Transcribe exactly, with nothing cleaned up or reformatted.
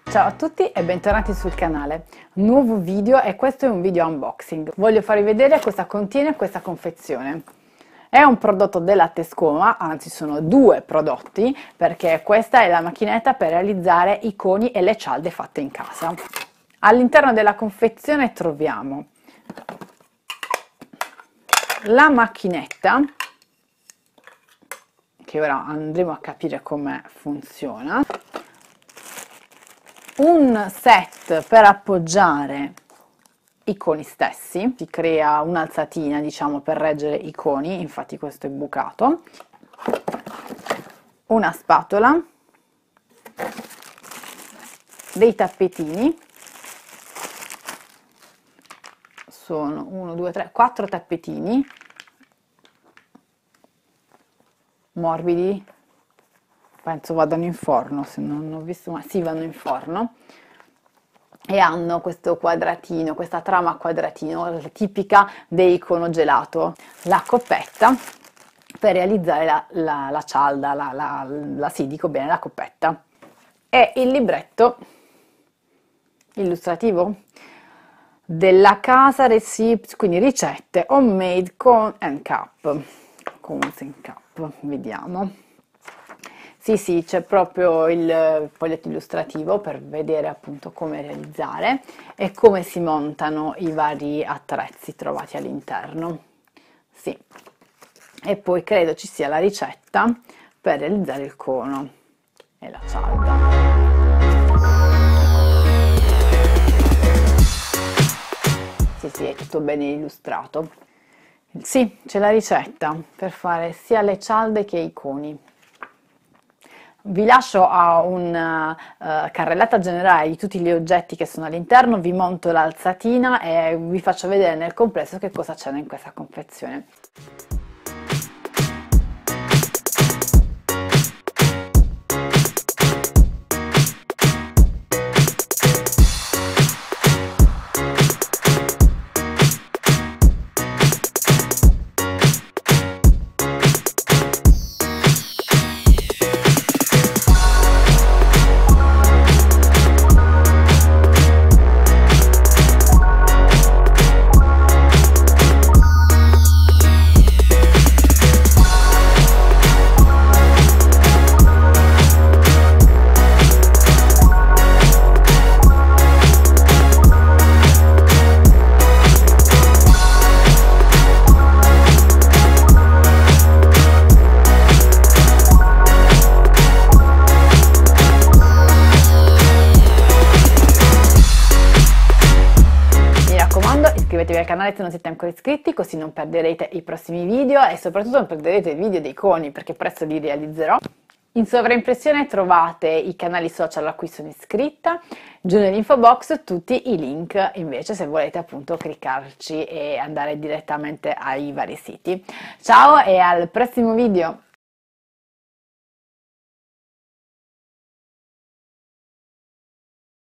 Ciao a tutti e bentornati sul canale. Nuovo video e questo è un video unboxing. Voglio farvi vedere cosa contiene questa confezione. È un prodotto della Tescoma, anzi sono due prodotti, perché questa è la macchinetta per realizzare i coni e le cialde fatte in casa. All'interno della confezione troviamo la macchinetta, che ora andremo a capire come funziona, un set per appoggiare i coni stessi, si crea un'alzatina diciamo per reggere i coni, infatti questo è bucato, una spatola, dei tappetini, sono uno, due, tre, quattro tappetini morbidi, penso vadano in forno, se non ho visto, ma sì, vanno in forno, e hanno questo quadratino, questa trama a quadratino tipica dei cono gelato, la coppetta per realizzare la, la, la cialda, la, la, la, sì, dico bene, la coppetta, e il libretto illustrativo della casa, recipe, quindi ricette homemade cone and cup, cones and cup, vediamo. Sì, sì, c'è proprio il foglietto illustrativo per vedere appunto come realizzare e come si montano i vari attrezzi trovati all'interno. Sì, e poi credo ci sia la ricetta per realizzare il cono e la cialda. Sì, sì, è tutto bene illustrato. Sì, c'è la ricetta per fare sia le cialde che i coni. Vi lascio a una uh, carrellata generale di tutti gli oggetti che sono all'interno, vi monto l'alzatina e vi faccio vedere nel complesso che cosa c'è in questa confezione. Iscrivetevi al canale se non siete ancora iscritti, così non perderete i prossimi video e soprattutto non perderete i video dei coni, perché presto li realizzerò. In sovraimpressione trovate i canali social a cui sono iscritta, giù nell'info box tutti i link invece se volete appunto cliccarci e andare direttamente ai vari siti. Ciao e al prossimo video!